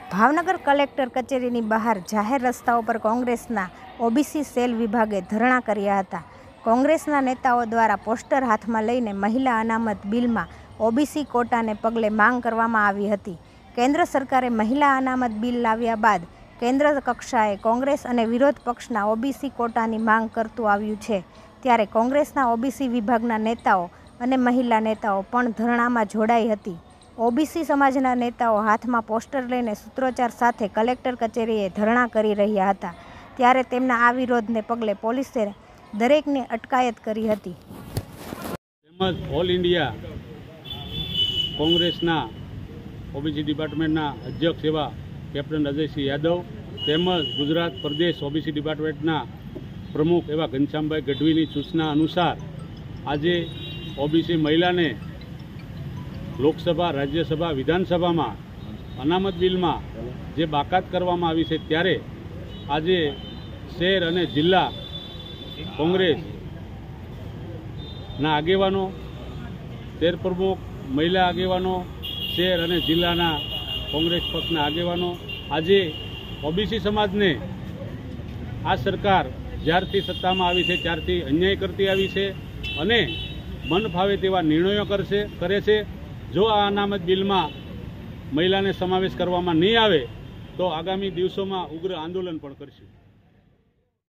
Bhavnagar collector કચેરીની બહાર જાહેર રસ્તાઓ પર કોંગ્રેસના ઓબીસી સેલ વિભાગે ધરણા કર્યા હતા। કોંગ્રેસના નેતાઓ દ્વારા પોસ્ટર હાથમાં લઈને મહિલા અનામત બિલમાં ઓબીસી કોટાને પગલે માંગ કરવામાં આવી હતી। કેન્દ્ર સરકારે મહિલા અનામત બિલ લાવ્યા બાદ કેન્દ્ર કક્ષાએ કોંગ્રેસ અને વિરોધ પક્ષના ઓબીસી કોટાની માંગ કરતું આવ્યું છે, ત્યારે કોંગ્રેસના ઓબીસી વિભાગના નેતાઓ અને મહિલા નેતાઓ પણ ધરણામાં જોડાઈ હતી। ઓબીસી સમાજના નેતાઓ હાથમાં પોસ્ટર લઈને સૂત્રોચ્ચાર સાથે કલેક્ટર કચેરીએ ધરણા કરી રહ્યા હતા, ત્યારે તેમના આ વિરોધને પગલે પોલીસે દરેકની અટકાયત કરી હતી। તેમજ ઓલ ઇન્ડિયા કોંગ્રેસના ઓબીસી ડિપાર્ટમેન્ટના અધ્યક્ષ એવા કેપ્ટન અજયસિંહ યાદવ તેમજ ગુજરાત પ્રદેશ ઓબીસી ડિપાર્ટમેન્ટના પ્રમુખ એવા ઘનશ્યામભાઈ ગઢવીની સૂચના અનુસાર આજે ઓબીસી મહિલાને લોકસભા, રાજ્યસભા, વિધાનસભામાં અનામત બિલમાં જે બાકાત કરવામાં આવી છે, ત્યારે આજે શહેર અને જિલ્લા કોંગ્રેસના આગેવાનો, શહેર પ્રમુખ, મહિલા આગેવાનો, શહેર અને જિલ્લાના કોંગ્રેસ પક્ષના આગેવાનો આજે ઓબીસી સમાજને આ સરકાર જ્યારથી સત્તામાં આવી છે ત્યારથી અન્યાય કરતી આવી છે અને મન ફાવે તેવા નિર્ણયો કરે છે। જો આ અનામત બિલમાં મહિલાને સમાવેશ કરવામાં નહીં આવે તો આગામી દિવસોમાં ઉગ્ર આંદોલન પણ કરશું।